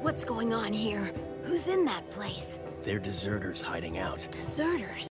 What's going on here? Who's in that place? They're deserters hiding out. Deserters?